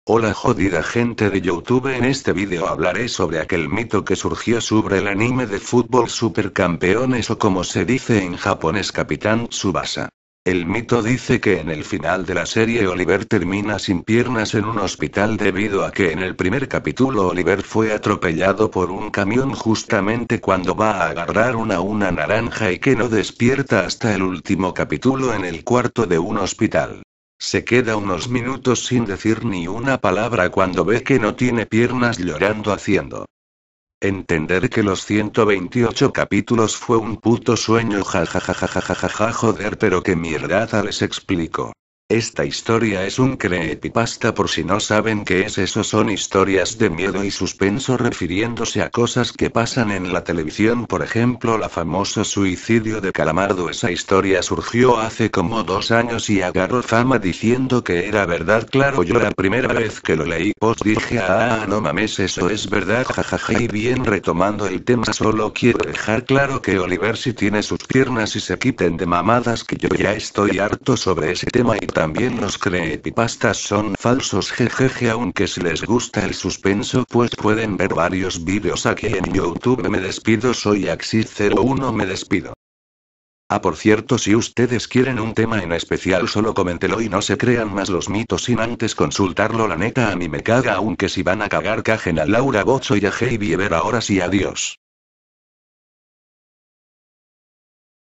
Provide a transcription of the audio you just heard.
Hola jodida gente de YouTube, en este vídeo hablaré sobre aquel mito que surgió sobre el anime de fútbol Supercampeones, o como se dice en japonés, Capitán Tsubasa. El mito dice que en el final de la serie Oliver termina sin piernas en un hospital debido a que en el primer capítulo Oliver fue atropellado por un camión justamente cuando va a agarrar una naranja y que no despierta hasta el último capítulo en el cuarto de un hospital. Se queda unos minutos sin decir ni una palabra cuando ve que no tiene piernas, llorando haciendo entender que los 128 capítulos fue un puto sueño, jajajajajajaja, joder, pero qué mierda, les explico. Esta historia es un creepypasta, por si no saben qué es eso. Son historias de miedo y suspenso refiriéndose a cosas que pasan en la televisión, por ejemplo la famoso suicidio de Calamardo. Esa historia surgió hace como 2 años y agarró fama diciendo que era verdad. Claro, yo la primera vez que lo leí pues dije, no mames, eso es verdad, jajaja. Y bien, retomando el tema, solo quiero dejar claro que Oliver sí tiene sus piernas y se quiten de mamadas, que yo ya estoy harto sobre ese tema. Y también los creepypastas son falsos, jejeje. Aunque si les gusta el suspenso pues pueden ver varios vídeos aquí en YouTube. Me despido, soy Axis01, me despido. Por cierto, si ustedes quieren un tema en especial solo coméntelo y no se crean más los mitos sin antes consultarlo. La neta a mí me caga, aunque si van a cagar cajen a Laura Bozo y a Heidi Ever. Ahora sí, adiós.